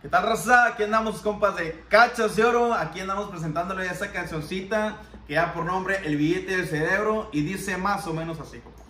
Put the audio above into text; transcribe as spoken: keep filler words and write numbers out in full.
¿Qué tal, raza? Aquí andamos, compas de Cachas de Oro. Aquí andamos presentándole esa cancioncita que da por nombre El Billete del Cerebro y dice más o menos así, compas.